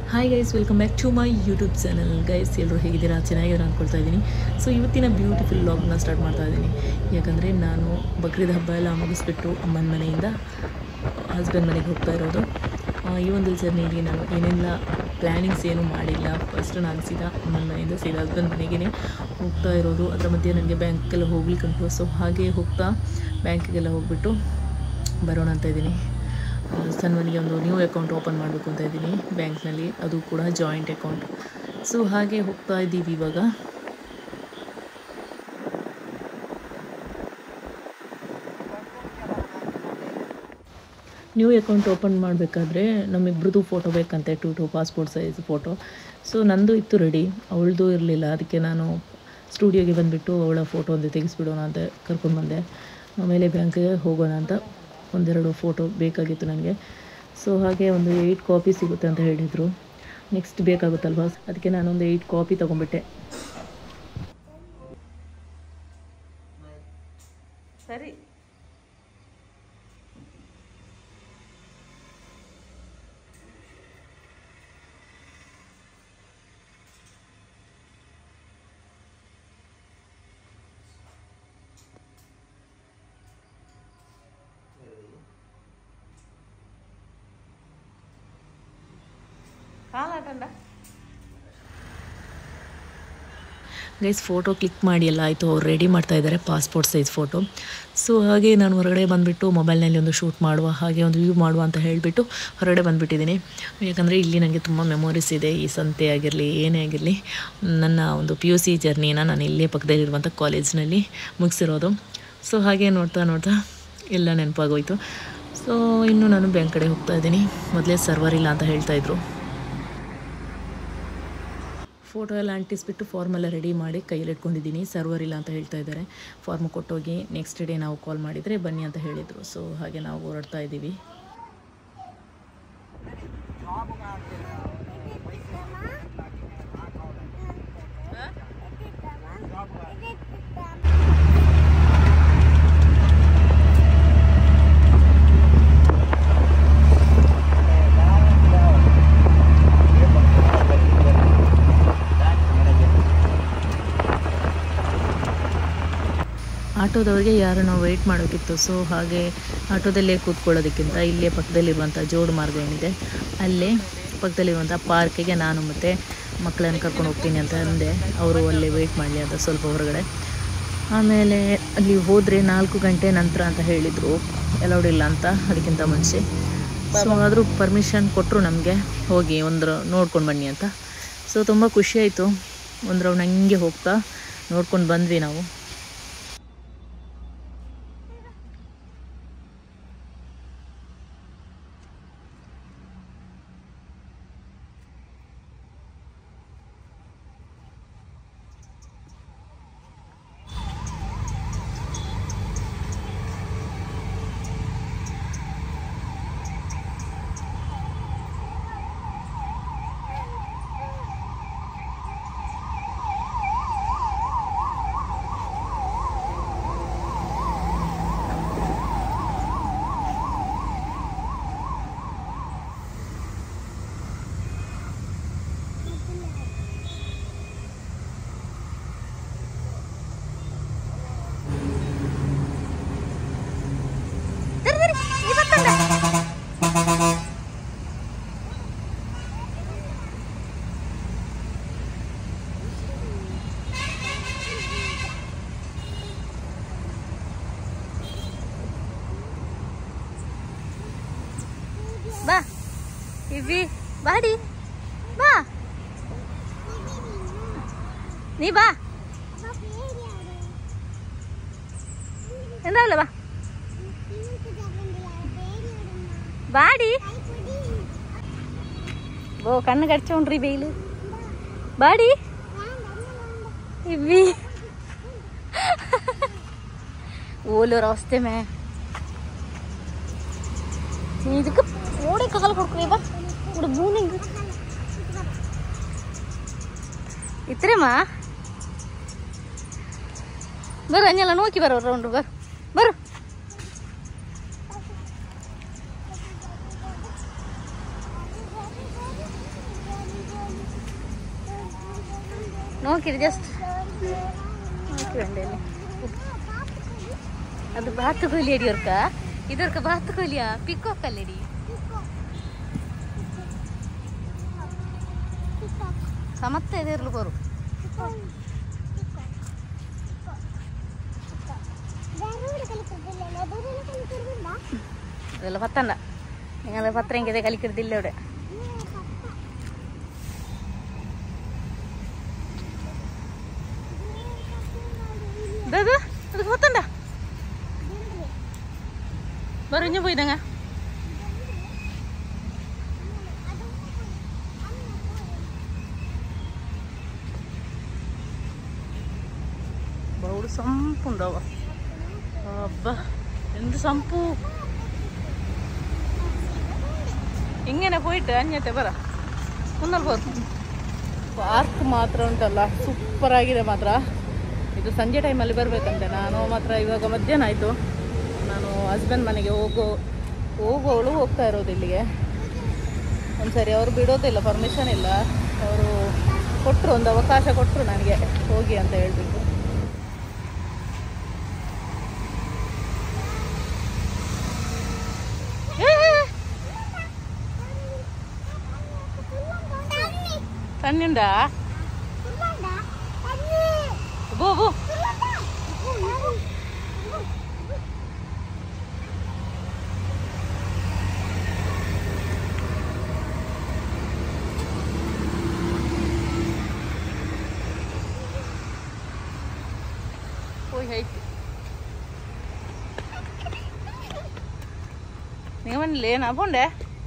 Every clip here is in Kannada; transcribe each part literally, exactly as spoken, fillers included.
Hi guys, welcome back to my YouTube channel. Guys ಎಲ್ಲರೂ ಹೇಗಿದ್ದೀರಾ? ಚೆನ್ನಾಗಿರೋ ಅಂದ್ಕೊಳ್ತಾ ಇದ್ದೀನಿ. ಸೊ ಇವತ್ತಿನ ಬ್ಯೂಟಿಫುಲ್ ವ್ಲಾಗ್ನ ಸ್ಟಾರ್ಟ್ ಮಾಡ್ತಾ ಇದ್ದೀನಿ. ಯಾಕಂದರೆ ನಾನು ಬಕ್ರೀದ್ ಹಬ್ಬ ಎಲ್ಲ ಮುಗಿಸ್ಬಿಟ್ಟು ಅಮ್ಮನ ಮನೆಯಿಂದ ಹಸ್ಬೆಂಡ್ ಮನೆಗೆ ಹೋಗ್ತಾ ಇರೋದು. ಈ ಒಂದು ಜರ್ನಿಯಲ್ಲಿ ನಾನು ಏನೆಲ್ಲ ಪ್ಲ್ಯಾನಿಂಗ್ಸ್ ಏನೂ ಮಾಡಿಲ್ಲ. ಫಸ್ಟ್ ನಾನು ಸೀದಾ ಅಮ್ಮನ ಮನೆಯಿಂದ ಸೀದಾ ಹಸ್ಬೆಂಡ್ ಮನೆಗೇ ಹೋಗ್ತಾ ಇರೋದು. ಅದರ ಮಧ್ಯೆ ನನಗೆ ಬ್ಯಾಂಕ್ಗೆಲ್ಲ ಹೋಗ್ಲಿಕ್ಕುಂಟು. ಸೊ ಹಾಗೆ ಹೋಗ್ತಾ ಬ್ಯಾಂಕಿಗೆಲ್ಲ ಹೋಗ್ಬಿಟ್ಟು ಬರೋಣ ಅಂತ ಇದ್ದೀನಿ. ಸಣ್ಣವನಿಗೆ ಒಂದು ನ್ಯೂ ಅಕೌಂಟ್ ಓಪನ್ ಮಾಡಬೇಕು ಅಂತ ಇದ್ದೀನಿ ಬ್ಯಾಂಕ್ನಲ್ಲಿ, ಅದು ಕೂಡ ಜಾಯಿಂಟ್ ಅಕೌಂಟ್. ಸೊ ಹಾಗೆ ಹೋಗ್ತಾ ಇದ್ದೀವಿ ಇವಾಗ. ನ್ಯೂ ಅಕೌಂಟ್ ಓಪನ್ ಮಾಡಬೇಕಾದ್ರೆ ನಮ್ಮಿಬ್ರದ್ದು ಫೋಟೋ ಬೇಕಂತೆ, two two passport size photo. So ನಂದು ಇತ್ತು ರೆಡಿ, ಅವಳದು ಇರಲಿಲ್ಲ. ಅದಕ್ಕೆ ನಾನು ಸ್ಟುಡಿಯೋಗೆ ಬಂದುಬಿಟ್ಟು ಅವಳ ಫೋಟೋ ಒಂದು ತೆಗೆಸ್ಬಿಡೋಣ ಅಂತ ಕರ್ಕೊಂಡು ಬಂದೆ. ಆಮೇಲೆ ಬ್ಯಾಂಕಿಗೆ ಹೋಗೋಣ ಅಂತ ಒಂದೆರಡು ಫೋಟೋ ಬೇಕಾಗಿತ್ತು ನನಗೆ. ಸೊ ಹಾಗೆ ಒಂದು ಏಯ್ಟ್ ಕಾಪಿ ಸಿಗುತ್ತೆ ಅಂತ ಹೇಳಿದರು. ನೆಕ್ಸ್ಟ್ ಬೇಕಾಗುತ್ತಲ್ವ, ಅದಕ್ಕೆ ನಾನೊಂದು ಏಯ್ಟ್ ಕಾಪಿ ತೊಗೊಂಡ್ಬಿಟ್ಟೆ. ಸರಿ, ಗೈಸ್ ಫೋಟೋ ಕ್ಲಿಕ್ ಮಾಡಿ ಎಲ್ಲ ಆಯಿತು. ಅವ್ರು ರೆಡಿ ಮಾಡ್ತಾ ಇದ್ದಾರೆ ಪಾಸ್ಪೋರ್ಟ್ ಸೈಜ್ ಫೋಟೋ. ಸೊ ಹಾಗೆ ನಾನು ಹೊರಗಡೆ ಬಂದುಬಿಟ್ಟು ಮೊಬೈಲ್ನಲ್ಲಿ ಒಂದು ಶೂಟ್ ಮಾಡುವ, ಹಾಗೆ ಒಂದು ವ್ಯೂ ಮಾಡುವ ಅಂತ ಹೇಳಿಬಿಟ್ಟು ಹೊರಗಡೆ ಬಂದುಬಿಟ್ಟಿದ್ದೀನಿ. ಯಾಕಂದರೆ ಇಲ್ಲಿ ನನಗೆ ತುಂಬ ಮೆಮೊರೀಸ್ ಇದೆ. ಈ ಸಂತೆ ಆಗಿರಲಿ ಏನೇ ಆಗಿರಲಿ, ನನ್ನ ಒಂದು ಪಿ ಯು ಸಿ ಜರ್ನಿನ ನಾನು ಇಲ್ಲೇ ಪಕ್ಕದಲ್ಲಿರುವಂಥ ಕಾಲೇಜ್ನಲ್ಲಿ ಮುಗಿಸಿರೋದು. ಸೊ ಹಾಗೆ ನೋಡ್ತಾ ನೋಡ್ತಾ ಎಲ್ಲ ನೆನಪಾಗೋಯ್ತು. ಸೊ ಇನ್ನು ನಾನು ಬ್ಯಾಂಕ್ ಕಡೆ ಹೋಗ್ತಾ ಇದ್ದೀನಿ. ಮೊದಲೇ ಸರ್ವರ್ ಇಲ್ಲ ಅಂತ ಹೇಳ್ತಾಯಿದ್ರು. ಫೋಟೋ ಎಲ್ಲ ಅಂಟಿಸ್ಬಿಟ್ಟು ಫಾರ್ಮೆಲ್ಲ ರೆಡಿ ಮಾಡಿ ಕೈಯಲ್ಲಿ ಇಟ್ಕೊಂಡಿದ್ದೀನಿ. ಸರ್ವರ್ ಇಲ್ಲ ಅಂತ ಹೇಳ್ತಾ ಇದ್ದಾರೆ. ಫಾರ್ಮ್ ಕೊಟ್ಟೋಗಿ ನೆಕ್ಸ್ಟ್ ಡೇ ನಾವು ಕಾಲ್ ಮಾಡಿದರೆ ಬನ್ನಿ ಅಂತ ಹೇಳಿದರು. ಸೊ ಹಾಗೆ ನಾವು ಹೊರಡ್ತಾ ಇದ್ದೀವಿ. ಆಟೋದವ್ರಿಗೆ ಯಾರು ನಾವು ವೆಯ್ಟ್ ಮಾಡೋಕ್ಕಿತ್ತು. ಸೊ ಹಾಗೆ ಆಟೋದಲ್ಲೇ ಕೂತ್ಕೊಳ್ಳೋದಕ್ಕಿಂತ ಇಲ್ಲೇ ಪಕ್ಕದಲ್ಲಿರುವಂಥ ಜೋಡು ಮಾರ್ಗ ಏನಿದೆ, ಅಲ್ಲೇ ಪಕ್ಕದಲ್ಲಿರುವಂಥ ಪಾರ್ಕಿಗೆ ನಾನು ಮತ್ತು ಮಕ್ಕಳನ್ನು ಕರ್ಕೊಂಡು ಹೋಗ್ತೀನಿ ಅಂತ ಅಂದೆ. ಅವರು ಅಲ್ಲೇ ವೆಯ್ಟ್ ಮಾಡಲಿ ಅಂತ ಸ್ವಲ್ಪ ಹೊರಗಡೆ. ಆಮೇಲೆ ಅಲ್ಲಿ ಹೋದರೆ ನಾಲ್ಕು ಗಂಟೆ ನಂತರ ಅಂತ ಹೇಳಿದರು, ಅಲೌಡ್ ಇಲ್ಲ ಅಂತ ಅದಕ್ಕಿಂತ ಮುಂಚೆ. ಸೊ ಆದರೂ ಪರ್ಮಿಷನ್ ಕೊಟ್ಟರು ನಮಗೆ, ಹೋಗಿ ಒಂದು ನೋಡ್ಕೊಂಡು ಬನ್ನಿ ಅಂತ. ಸೊ ತುಂಬ ಖುಷಿಯಾಯಿತು. ಒಂದು ರೌಂಡ್ ಹಂಗೆ ಹೋಗ್ತಾ ನೋಡ್ಕೊಂಡು ಬಂದ್ವಿ ನಾವು. ಬಾ ಇವಿ ಬಾಡಿ ಬಾ, ನೀ ಬಾ എന്താ ബா ബാടി ഓ കണ്ണ് കടിച്ചോണ്ടി വെയില് ബാടി ഇവി ഓലൊരവസ്ഥ മേ നീ ഇതൊക്കെ ഓടെ കകൽ കൊടുക്കണേ. ബಾ ഇവിടെ മൂന്നെങ്കിൽ ഇത്രയുമാ ಬರು ಹಂಗೆಲ್ಲ ನೋಕಿ ಬರೋ ರೌಂಡ್ ಬರು ಬರು. നോക്കിയിട്ട് ജസ്റ്റ് നോക്കി വേണ്ടേ അത് ബാത്തുകോലിയടി ഓർക്ക ഇതൊക്കെ ബാത്തുകോലിയാ പിക്കോക്കല്ലേടി സമത്ത എതിർಲು പോറും ಅದೆಲ್ಲ ಪತ್ತಂಡ ನಿಂಗೆ ಪತ್ರ ಹೆಂಗಿದೆ ಕಲಿಕಿಡ್ದಿಲ್ಲ ഇവിടെ അത് അത് പത്തണ്ട പറഞ്ഞു പോയിതങ്ങ ബൗഡ് സംപ്പുണ്ടാവാ അബ്ബ എന്ത് സംപ്പു ഇങ്ങനെ പോയിട്ട് അഞ്ഞത്തെ പറ ഒന്നൽ പോർ ಪಾರ್ಕ್ ಮಾತ್ರ ಉಂಟಲ್ಲ ಸೂಪರ್ ಆಗಿದೆ ಮಾತ್ರ ಇದು ಸಂಜೆ ಟೈಮಲ್ಲಿ ಬರಬೇಕಂತೆ ನಾನು ಮಾತ್ರ ಇವಾಗ ಮಧ್ಯಾಹ್ನ ಆಯಿತು ನಾನು ಹಸ್ಬೆಂಡ್ ಮನೆಗೆ ಹೋಗೋ ಹೋಗೋವಳು ಹೋಗ್ತಾ ಇರೋದು ಇಲ್ಲಿಗೆ ಒಂದ್ಸರಿ ಅವರು ಬಿಡೋದಿಲ್ಲ ಪರ್ಮಿಷನ್ ಇಲ್ಲ ಅವರು ಕೊಟ್ಟರು ಒಂದು ಅವಕಾಶ ಕೊಟ್ಟರು ನನಗೆ ಹೋಗಿ ಅಂತ ಹೇಳ್ಬಿಟ್ಟು തണ്ണിണ്ടാ പോ പോ പോയി ഹൈറ്റ് നിങ്ങൾ വന്നില്ലേ ഞാൻ പോണ്ടേ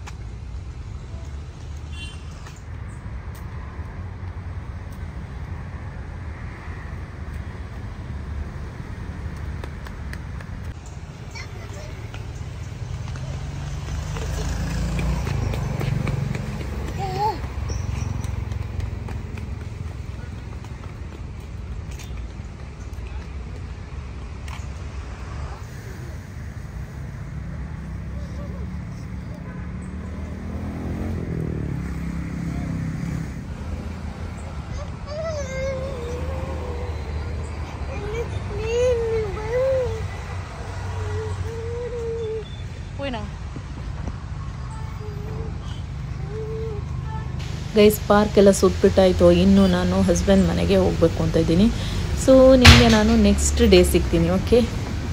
ಗೈಸ್ ಪಾರ್ಕ್ ಎಲ್ಲ ಸುತ್ತಬಿಟ್ಟಾಯಿತು ಇನ್ನು ನಾನು ಹಸ್ಬೆಂಡ್ ಮನೆಗೆ ಹೋಗಬೇಕು ಅಂತ ಇದ್ದೀನಿ ಸೊ ನಿಮಗೆ ನಾನು ನೆಕ್ಸ್ಟ್ ಡೇ ಸಿಗ್ತೀನಿ okay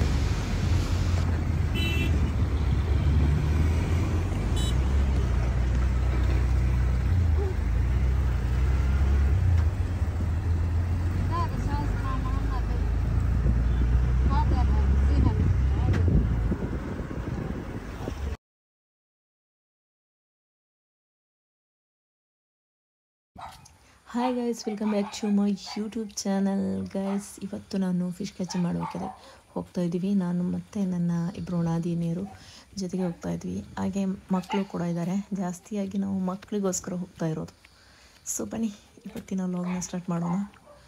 hi guys welcome back to my YouTube channel guys ಇವತ್ತು ನಾನು ಫಿಶ್ ಕ್ಯಾಚ್ ಮಾಡಬೇಕಾದ್ರೆ ಹೋಗ್ತಾ ಇದ್ದೀವಿ ನಾನು ಮತ್ತು ನನ್ನ ಇಬ್ಬರು ನಾದಿನಿಯರು ಜೊತೆಗೆ ಹೋಗ್ತಾ ಇದ್ವಿ ಹಾಗೆ ಮಕ್ಕಳು ಕೂಡ ಇದ್ದಾರೆ ಜಾಸ್ತಿಯಾಗಿ ನಾವು ಮಕ್ಕಳಿಗೋಸ್ಕರ ಹೋಗ್ತಾ ಇರೋದು ಸೊ ಬನ್ನಿ ಇವತ್ತಿನ ವ್ಲಾಗ್ನ ಸ್ಟಾರ್ಟ್ ಮಾಡೋಣ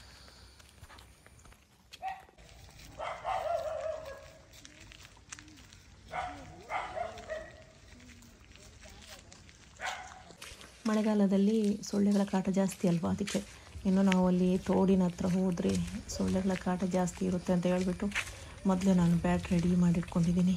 ಮಳೆಗಾಲದಲ್ಲಿ ಸೊಳ್ಳೆಗಳ ಕಾಟ ಜಾಸ್ತಿ ಅಲ್ವಾ ಅದಕ್ಕೆ ಇನ್ನು ನಾವು ಅಲ್ಲಿ ತೋಡಿನ ಹತ್ರ ಹೋದರೆ ಸೊಳ್ಳೆಗಳ ಕಾಟ ಜಾಸ್ತಿ ಇರುತ್ತೆ ಅಂತ ಹೇಳ್ಬಿಟ್ಟು ಮೊದಲೇ ನಾನು ಬ್ಯಾಟ್ ರೆಡಿ ಮಾಡಿಟ್ಕೊಂಡಿದ್ದೀನಿ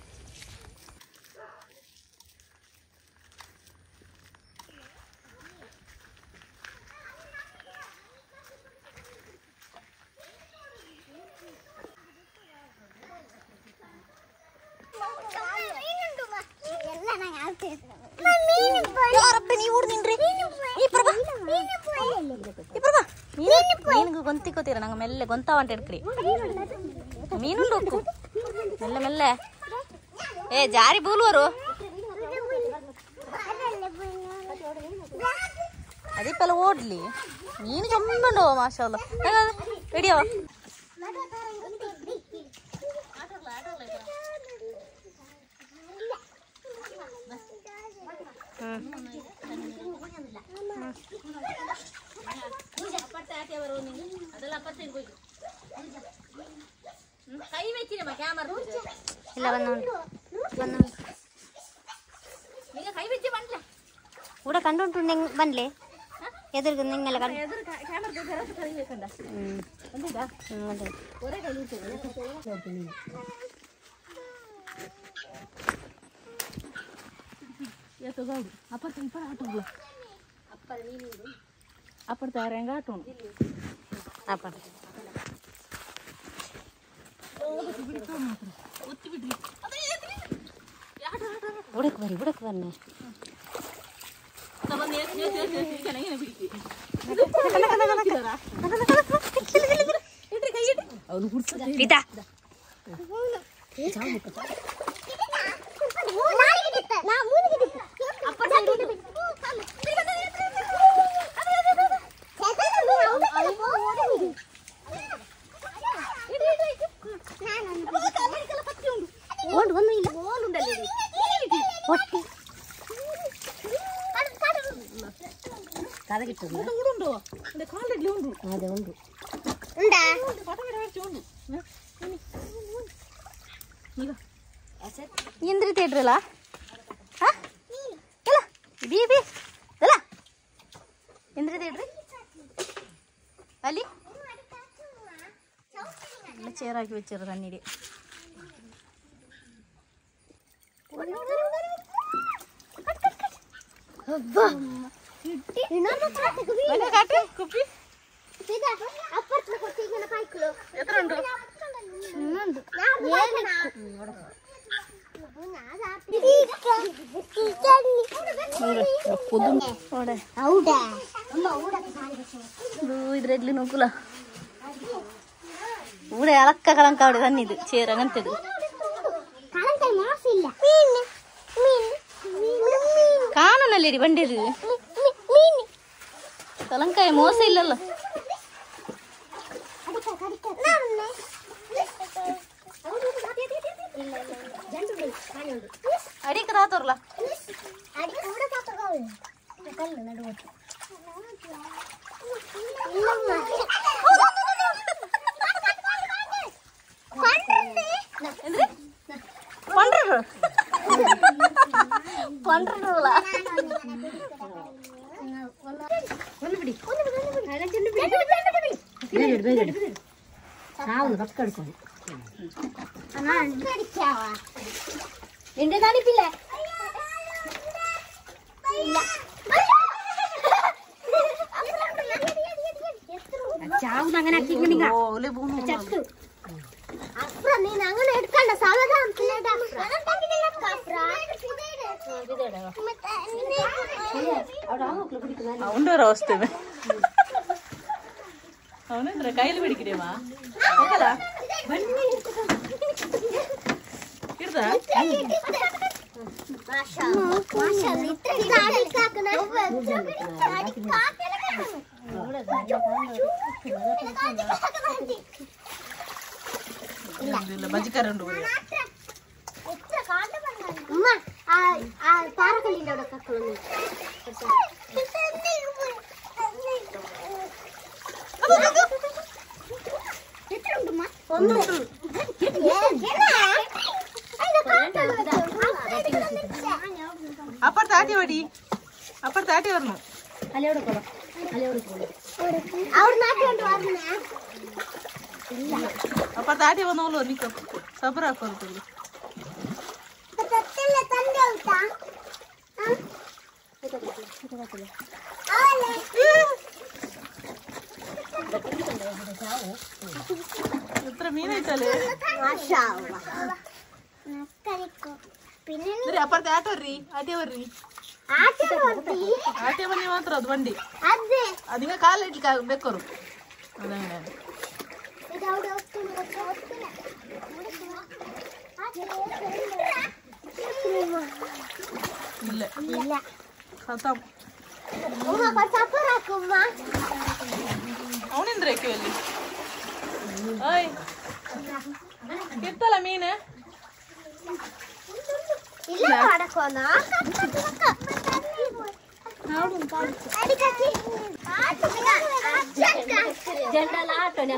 ಮೀನಿಗೆ ಗೊಂತಿಕೋತೀರ ನಂಗೆ ಮೆಲ್ಲೆ ಗೊಂತಾವಂಟ ಹಿಡ್ಕ್ರಿ ಮೀನುಂಡು ಉಕ್ಕು ಮೆಲ್ಲೆ ಮೆಲ್ಲೆ ಏ ಜಾರಿ ಬೂಲ್ವರು ಅದೀಪೆಲ್ಲ ಓಡ್ಲಿ ಮೀನು ಚಂಬಂಡು ಮಾಷಾಲ್ಲ ಹಿಡಿಯವ ಇಲ್ಲ ಬಂದೋಂಡು ಬಂದೋಂಡು ಈಗ ಕೈ ಬೆಚ್ಚಿ ಬಂದ್ಲೆ ಕೂಡ ಕಂಡುಂಟು ಬಂದ್ಲೆ ಎದುರು ನಿಂಗೆಲ್ಲ ಕಡೆ ಎದುರು ಕ್ಯಾಮರಾ ಕರೆಕ್ಟ್ ಕರಿಬೇಕಂದ ಒಂದಿದಾ ಅದೇ ಒರೆ ಕೈ ಇರ್ತದೆ ಎತ್ತು ಗೌಡು ಅಪ್ಪರ್ತ ಇಪ್ಪರ ಆಟೋಗ್ಲ ಅಪ್ಪರ ನೀನು ಅಪ್ಪರ್ತ ಹೆಂಗ ಆಟೋಣ ಅಪ್ಪ ಒತ್ತಿ ಬಿಡ್ರಿ ಬುಡಕ್ಕೆ ಬರಿ ಬುಡಕ್ಕೆ ಬನ್ನಿ ಅವನು ಪಿತಾ ಉಂಡು ಕಾಲಲ್ಲಿ ಉಂಡು ಅದೇ ಉಂಟು ಇಂದ್ರಿ ತೇಡ್ರಲ್ಲ ಎಲ್ಲ ಬಿ ಬಿ ಅಲ್ಲ ಇಂದ್ರಿ ತೇಡ್ರಿ ಅಲ್ಲಿ ಚೇರ್ ಹಾಕಿ വെച്ചರು ತನ್ನಿಡಿ ಕುಪ್ಪಿ ಇದ್ರಲ್ಲಿ ನೋಕುಲ ಊಡೆ ಅಲಕ್ಕ ಕಳಂಕ ಅವಡೆ ತನ್ನಿದು ಚೇರ ಅಂತಿಡು ಕಾಣನಲ್ಲಿ ಬಂಡಿದು ಕಲಂಕಾಯಿ ಮೋಸ ಇಲ್ಲಲ್ಲ ಅಡಿಕ ರಾತೋರ್ಲ ಪಂಡ್ರು ಪಂಡ್ರಲ್ಲ നിന്റെ കാണിപ്പില്ല ചാവുന്ന അങ്ങനെ ചത്തു അപ്പുറ നീ അങ്ങനെ എടുക്കണ്ട സാവധാനം ಉಂಡೋರ ಅವಸ್ಥೆ ಅವನಂದ್ರೆ ಕೈಲಿ ಬಿಡಿಕಿದೇವ ಇಡ್ದ ಬಜಿಕಾರ ಉಂಡು പാറക്കല്ലിന്റെ കക്കളൊന്നും അപ്പുറത്ത് ആട്ടി വടി അപ്പുറത്ത് ആട്ടി വരണു അലയോടെ പോകാം അലയോടെ പോകാം അപ്പുറത്ത് ആട്ടി വന്നോളൂ നിൽക്കും സബറ അപ്പുറത്തുള്ളൂ എത്ര മീനായിട്ടല്ലേ അപ്പുറത്തെ ആട്ടോ വർರಿ ആട്ടിയ വർರಿ ആട്ടിയ മഞ്ഞ മാത്രം അത് വണ്ടി അതിങ്ങ കാലിട്ട് വെക്കറും അതങ്ങനെ ഇല്ല ഇല്ല ಖತಮ್ ಅವನಿಂದ್ರಕ್ಕೆ ಅಲ್ಲಿ ಓಯ್ ಇರ್ತಲ್ಲ ಮೀನು ಇಲ್ಲ ಮಾಡಕೋನ ಜಂಡಲ ಆಟೋನ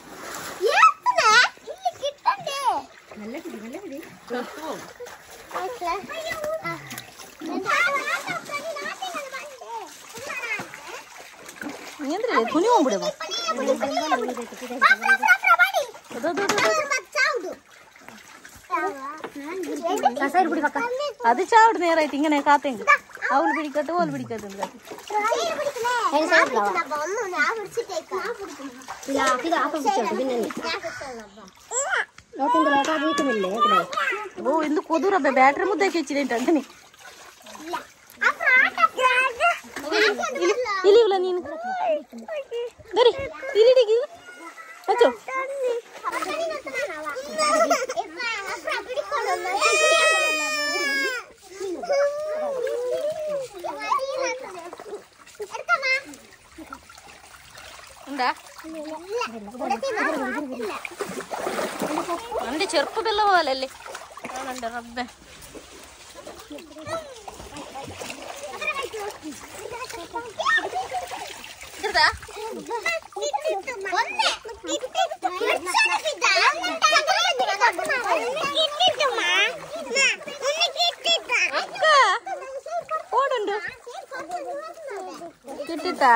ನೀಂದ್ರೆ ಕುನಿ ಹೋಗ್ಬಿಡುವ ಅದು ಚಾವ್ಡು ನೇರ ಆಯ್ತು ಹಿಂಗನೆ ಕಾತೆಂಗ ಅವಳು ಬಿಡಿಕಟ್ಟು ಅವಳು ಬಿಡಿಕಟ್ಟು ಓ ಇಂದು ಕುದುರಬ್ಬೆ ಬ್ಯಾಟ್ರಿ ಮುದ್ದೆ ಕೆಚ್ಚಿದೆ ಅಂತಾನೆ ಇಲ್ಲಿಲ್ಲ ನೀನು ಬರೀ ಇಲ್ಲಿಡಿಗೆ ಹಚ್ಚು ఉందా అంటే చెరుపు బిల్ల పోవాలి వెళ్ళి అవునండి రబ్బే ఇద్దరుదా అక్క ఓడండు కిట్టితా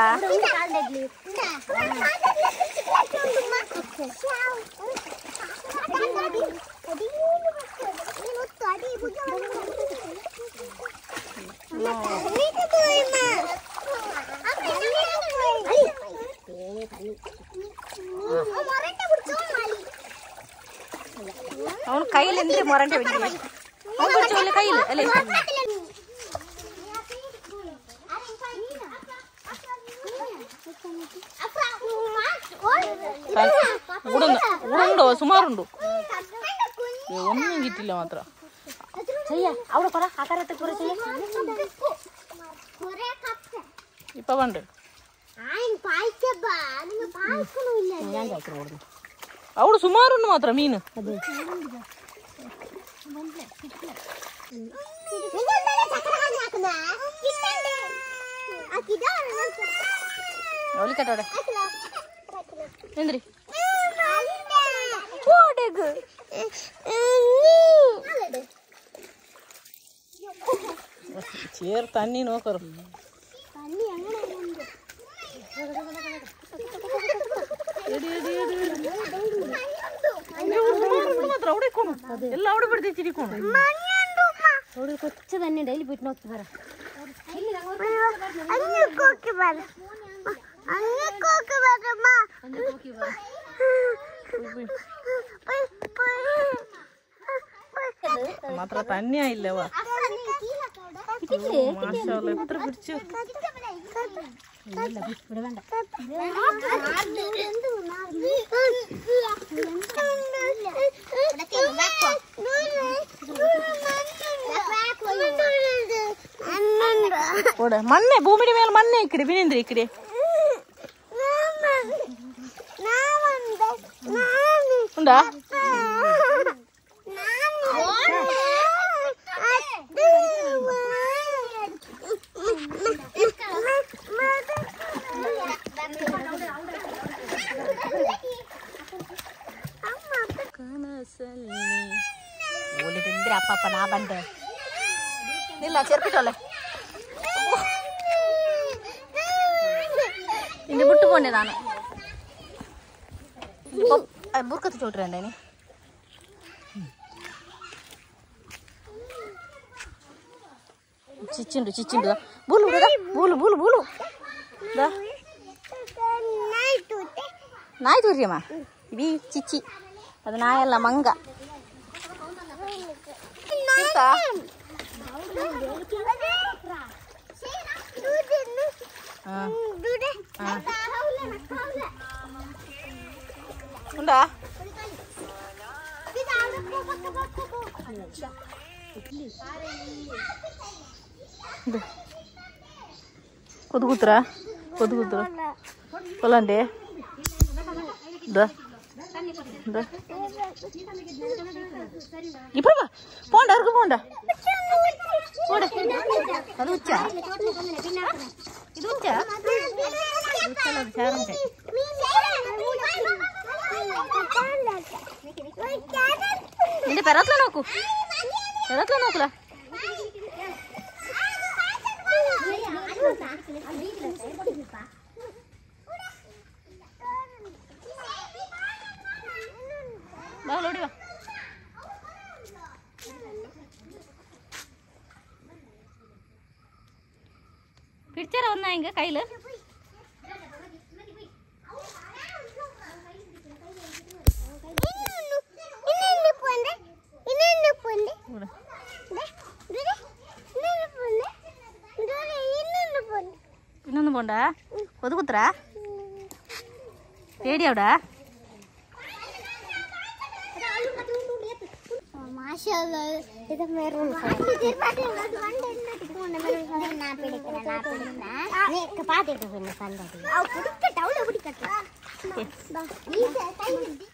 ಅವನು ಕೈಯಲ್ಲಿ ಅಂದ್ರೆ ಮೊರಂಟೆ ಬಿಡ್ತೀವಿ ಅವ್ನು ಬಿಡ್ತೀವಿ ಕೈಯಲ್ಲಿ ಅಲ್ಲೇ ಉಡುಂಡು ಸುಮಾರುಂಡು ಒಮ್ಮೆ ಗಿಟ್ಟಿಲ್ಲ ಮಾತ್ರ ಅವಳು ಕೊಡ ಆಕಾರ ಕೂರ ಇಪ್ಪ ಬಂಡು ಅವಳು ಸುಮಾರು ಮಾತ್ರ ಮೀನು ಅವಳಿ ಕಟ್ಟೋಡೆ ಎಂದ್ರಿ ಚೇರ್ ತನ್ನಿ ನೋಕರು ಮಾತ್ರ ಅವಡೇಕೋಣ ಎಲ್ಲ ಅವಡೆ ಬಿಡ್ತೇ ಚಿಡಿಕೋಣ ಅವಳು ಕೊಚ್ಚ ತನ್ನಿ ಡೈಲಿ ಬಿಟ್ಟು ಹೋಗ್ತಿ ಬರ ಮಾತ್ರ ತನ್ಯ ಇಲ್ಲವ ಮಾಷಾಲ್ಲ ಎತ್ರ ಬಿಡ್ಚು ಮಣ್ಣೆ ಭೂಮಿ ಮೇಲೆ ಮಣ್ಣೆ ಇಕ್ಕಡೆ ಬಿನೇಂದ್ರ ಇಕ್ಕಡೆ ಉಂಡಾ ಓಲಿದ್ರೆ ಅಪ್ಪಪ್ಪ ನಾ ಬಂದೆ ಇಲ್ಲ ಚೆರ್ಪಿಟ್ಟಲ್ಲ ಇಲ್ಲಿ ಬಿಟ್ಟು ಬಂದೆ ನಾನು ಬುರ್ಕತ್ತು ಚೋಟ್ರಿ ಅಂದೇನಿ ಚಿಚ್ಚಿಂಡು ಚಿಚ್ಚಿಂಡು ಬೂಲು ಬಿಡದ ಬೂಲು ಬೂಲು ಬೂಲು ನಾಯಿ ತೋರಿ ಅಮ್ಮ ಬಿ ಚಿಚ್ಚಿ ಅದು ನಾಯಲ್ಲ ಮಂಗ ಉಂಡಾ కొద్ది కూతురా కొద్ది కూతురు పొలండి ఇప్పుడు పోండి అరకు పోండా అది వచ్చా ఇది వచ్చా చారంటే Ini perat lo aku. Perat lo aku lah. Bawa lo dia. Picture on na inga kaila. ಇನ್ನೊಂದು ಬೋಂಡ ಒದಗುತ್ತರ ರೇಡಿ ಅವಡ ಮಾಶಾಅಲ್ಲಾ ಇದು ಮೆರೂನ್ ಇದು ಪಾಟಿ ಅದು ಒಂಡೆ ಇಟ್ಕೊಂಡು ಮೆರೂನ್ ನಾ ಪಿಡಿಕನ ನಾ ಪಿಡಿಕನ ನೇ ಪಾಟಿ ಇಟ್ಕೊಂಡು ಸಂದಡಿ ಅವು ಕುಡಿಕಟ ಅವಳು ಕುಡಿಕಟ ಬಾ ಈ ಕೈ ಹಿಡ್ದಿ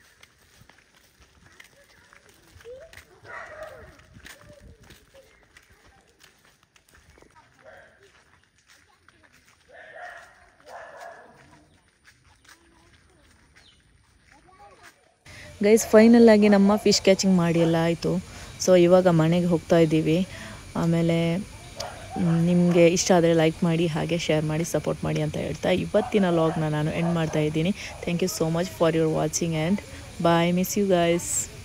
ಗೈಸ್ ಫೈನಲ್ ಆಗಿ ನಮ್ಮ ಫಿಶ್ ಕ್ಯಾಚಿಂಗ್ ಮಾಡಿ ಎಲ್ಲ ಆಯಿತು. ಸೊ ಇವಾಗ ಮನೆಗೆ ಹೋಗ್ತಾ ಇದ್ದೀವಿ. ಆಮೇಲೆ ನಿಮಗೆ ಇಷ್ಟ ಆದರೆ ಲೈಕ್ ಮಾಡಿ, ಹಾಗೆ ಶೇರ್ ಮಾಡಿ, ಸಪೋರ್ಟ್ ಮಾಡಿ ಅಂತ ಹೇಳ್ತಾ ಇವತ್ತಿನ ವ್ಲಾಗ್ನ ನಾನು ಎಂಡ್ ಮಾಡ್ತಾ ಇದ್ದೀನಿ. Thank you so much for your watching and bye. Miss you guys.